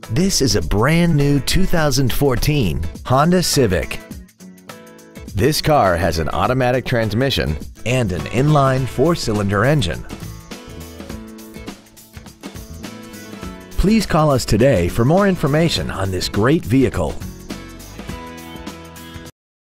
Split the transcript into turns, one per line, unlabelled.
This is a brand new 2014 Honda Civic. This car has an automatic transmission and an inline 4-cylinder engine. Please call us today for more information on this great vehicle.